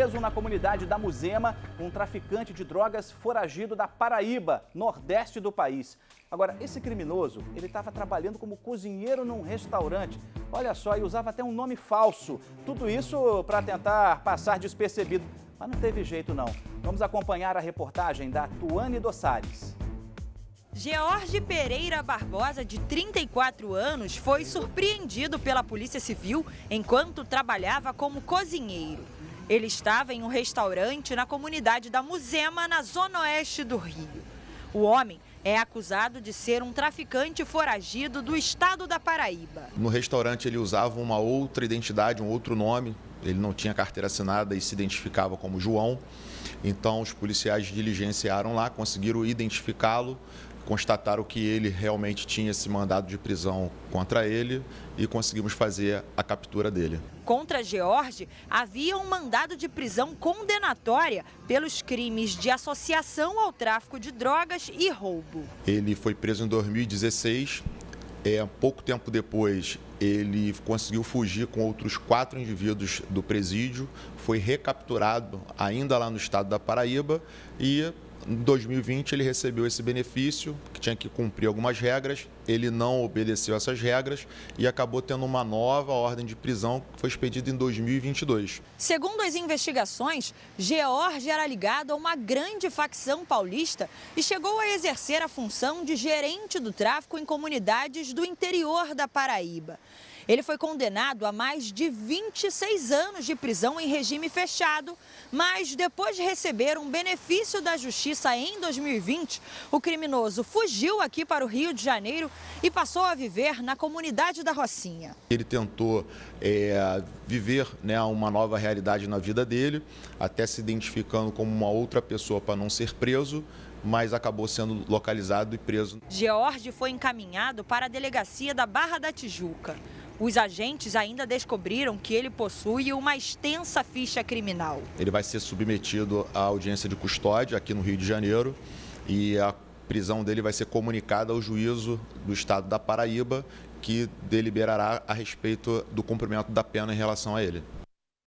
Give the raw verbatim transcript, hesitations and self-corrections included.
preso na comunidade da Muzema um traficante de drogas foragido da Paraíba, nordeste do país. Agora, esse criminoso, ele estava trabalhando como cozinheiro num restaurante. Olha só, e usava até um nome falso. Tudo isso para tentar passar despercebido. Mas não teve jeito não. Vamos acompanhar a reportagem da Tuane Dossares. George Pereira Barbosa, de trinta e quatro anos, foi surpreendido pela Polícia Civil enquanto trabalhava como cozinheiro. Ele estava em um restaurante na comunidade da Muzema, na zona oeste do Rio. O homem é acusado de ser um traficante foragido do estado da Paraíba. No restaurante ele usava uma outra identidade, um outro nome. Ele não tinha carteira assinada e se identificava como João. Então os policiais diligenciaram lá, conseguiram identificá-lo, constataram que ele realmente tinha esse mandado de prisão contra ele e conseguimos fazer a captura dele. Contra George, havia um mandado de prisão condenatória pelos crimes de associação ao tráfico de drogas e roubo. Ele foi preso em dois mil e dezesseis. É, pouco tempo depois, ele conseguiu fugir com outros quatro indivíduos do presídio, foi recapturado ainda lá no estado da Paraíba e em dois mil e vinte ele recebeu esse benefício, que tinha que cumprir algumas regras, ele não obedeceu essas regras e acabou tendo uma nova ordem de prisão que foi expedida em dois mil e vinte e dois. Segundo as investigações, George era ligado a uma grande facção paulista e chegou a exercer a função de gerente do tráfico em comunidades do interior da Paraíba. Ele foi condenado a mais de vinte e seis anos de prisão em regime fechado, mas depois de receber um benefício da Justiça em dois mil e vinte, o criminoso fugiu aqui para o Rio de Janeiro e passou a viver na comunidade da Rocinha. Ele tentou é, viver, né, uma nova realidade na vida dele, até se identificando como uma outra pessoa para não ser preso, mas acabou sendo localizado e preso. George foi encaminhado para a delegacia da Barra da Tijuca. Os agentes ainda descobriram que ele possui uma extensa ficha criminal. Ele vai ser submetido à audiência de custódia aqui no Rio de Janeiro e a prisão dele vai ser comunicada ao juízo do estado da Paraíba, que deliberará a respeito do cumprimento da pena em relação a ele.